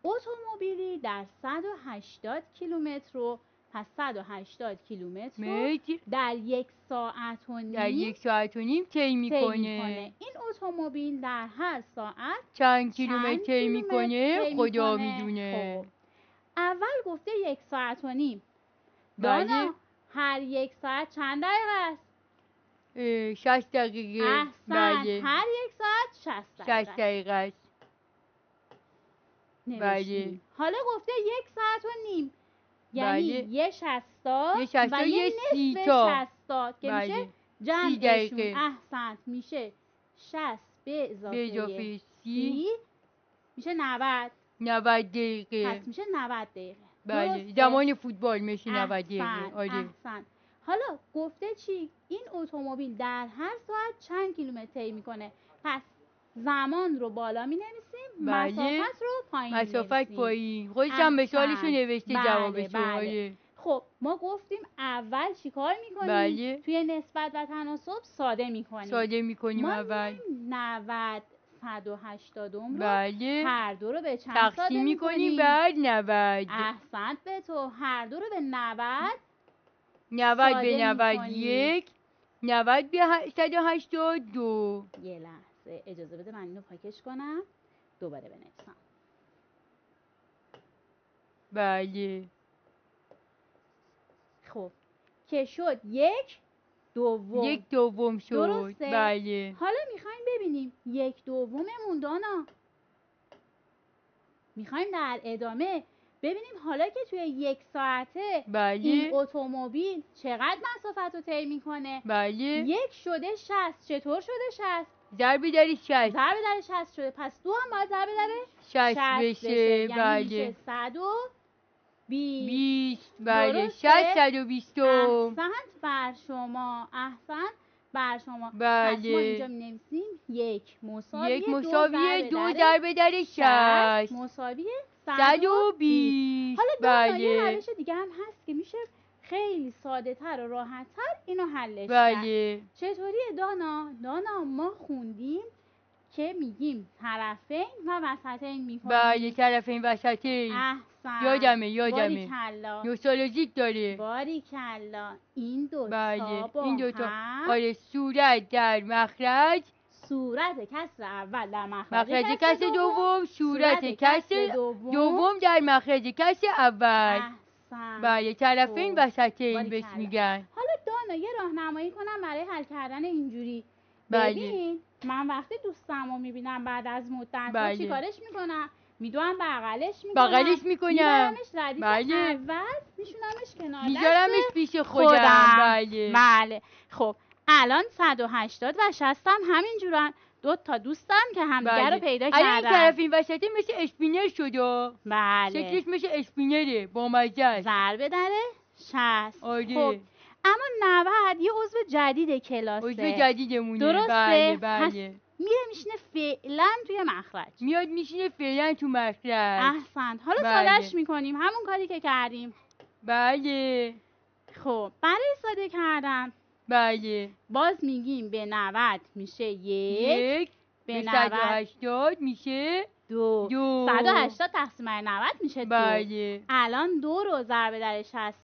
اتومبیلی در 180 کیلومتر رو پس 180 کیلومتر رو در 1 ساعت و نیم طی میکنه. این اتومبیل در هر ساعت چند کیلومتر طی میکنه خدا میدونه. خب اول گفته 1 ساعت و نیم. بله. دانا هر 1 ساعت چند دقیقه است؟ 60 دقیقه. احسن. بله. هر 1 ساعت 60 دقیقه است. بله. حالا گفته 1 ساعت و نیم، یعنی یه 60 و یه نصف 60 که میشه جمعشون. احسنت. میشه 60 به اضافه 30 میشه 90 دقیقه. پس میشه 90 دقیقه. بله. زمان فوتبال میشه 90 دقیقه. احسنت. حالا گفته چی؟ این اتومبیل در هر ساعت چند کیلومتر طی میکنه؟ پس زمان رو بالا می نویسیم. مسافت رو پایین مسافت پایین. خودش هم به سوالشو نوشته جوابشو. خب ما گفتیم اول چی کار میکنیم؟ توی نسبت و تناسب ساده میکنیم. اول 90 180 رو هر دو رو به چند ساده میکنیم؟ بعد 90. احسنت به تو. هر دو رو به 90 به 91 90 به 182. یه لحظه اجازه بده من اینو پاکش کنم دوباره بنویسم. بله. خب که شد 1 دوم شد. درسته؟ بله. حالا میخوایم ببینیم 1 دوممون دانا. میخوایم در ادامه ببینیم حالا که توی 1 ساعته این اتومبیل چقدر مسافت رو طی میکنه. 1 شده 60. چطور شده 60؟ ضرب در 60 شده. پس 2 هم باید ضرب در 60 بشه. یعنی میشه 120. بله. 120. احسنت بر شما. بله. پس ما اینجا می نویسیم 1 مساوی 2 ضرب در 60 مساوی 120. حالا دانا یه روش دیگه هم هست که میشه خیلی ساده تر و راحت تر اینو حلش کرد. چطوریه دانا؟ ما خوندیم که میگیم طرفین و وسطین میکنیم. بله. طرفین وسطین. احسن. یادمه. باریکلا. نوستالژیک داره. باریکلا. این دو این دوتا. صورت در مخرج. صورت کسر اول در مخرج کسر دوم. صورت کسر دوم در مخرج کسر اول. بله. طرفین وسطین بهش میگن. حالا دانا یه راهنمایی کنم برای حل کردن اینجوری. ببین من وقتی دوستمو میبینم بعد از مدت چیکارش میکنم؟ میدوام بغلش میکنم. میبرمش ردیف اول میشونمش کنار میذارمش پیش خودم. بله. خب الان 180 و 60 هم همین جورن. 2 تا دوستم که همدیگه رو پیدا کردن. الان طرفین وسطی مثل اسپینر شده. بله. شکلش مثل اسپینره با مزه است. ضرب در 60. خب اما 90 یه عضو جدید کلاسه. عضو جدیدمونه. درسته؟ بله. میره میشینه فعلا توی مخرج. میاد میشینه فعلا تو مخرج. احسنت. حالا سادهش میکنیم همون کاری که کردیم. بله. خب برای ساده کردن باز میگیم به 90 میشه 1 به 180 میشه 2 180 تقسیم بر 90 میشه 2. الان 2 رو ضرب در 60